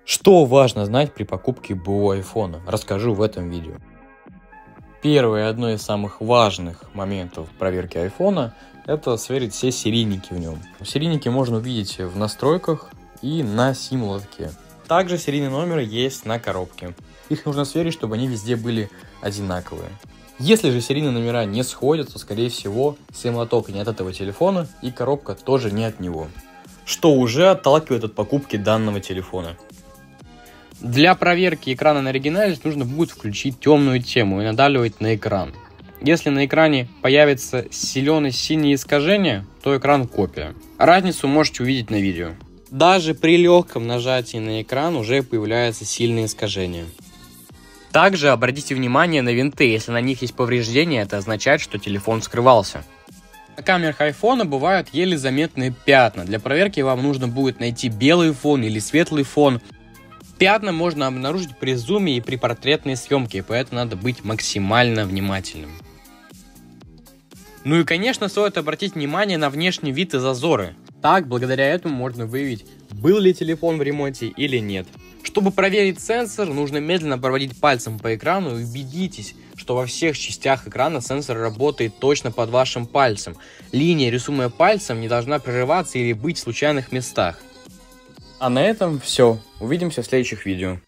Что важно знать при покупке БУ айфона? Расскажу в этом видео. Первое и одно из самых важных моментов проверки айфона – это сверить все серийники в нем. Серийники можно увидеть в настройках и на сим-лотке. Также серийный номер есть на коробке. Их нужно сверить, чтобы они везде были одинаковые. Если же серийные номера не сходят, то скорее всего сим-лоток не от этого телефона и коробка тоже не от него, что уже отталкивает от покупки данного телефона. Для проверки экрана на оригинале нужно будет включить темную тему и надавливать на экран. Если на экране появится зеленое синее искажение, то экран копия. Разницу можете увидеть на видео. Даже при легком нажатии на экран уже появляется сильное искажение. Также обратите внимание на винты. Если на них есть повреждения, это означает, что телефон скрывался. На камерах айфона бывают еле заметные пятна. Для проверки вам нужно будет найти белый фон или светлый фон. Пятна можно обнаружить при зуме и при портретной съемке, поэтому надо быть максимально внимательным. Ну и конечно, стоит обратить внимание на внешний вид и зазоры. Так, благодаря этому можно выявить, был ли телефон в ремонте или нет. Чтобы проверить сенсор, нужно медленно проводить пальцем по экрану и убедитесь, что во всех частях экрана сенсор работает точно под вашим пальцем. Линия, рисуемая пальцем, не должна прерываться или быть в случайных местах. А на этом все. Увидимся в следующих видео.